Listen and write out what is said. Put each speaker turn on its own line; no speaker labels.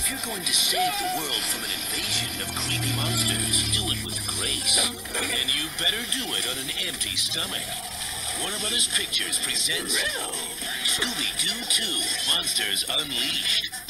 If you're going to save the world from an invasion of creepy monsters, do it with grace. And you better do it on an empty stomach. Warner Brothers Pictures presents Scooby-Doo 2: Monsters Unleashed.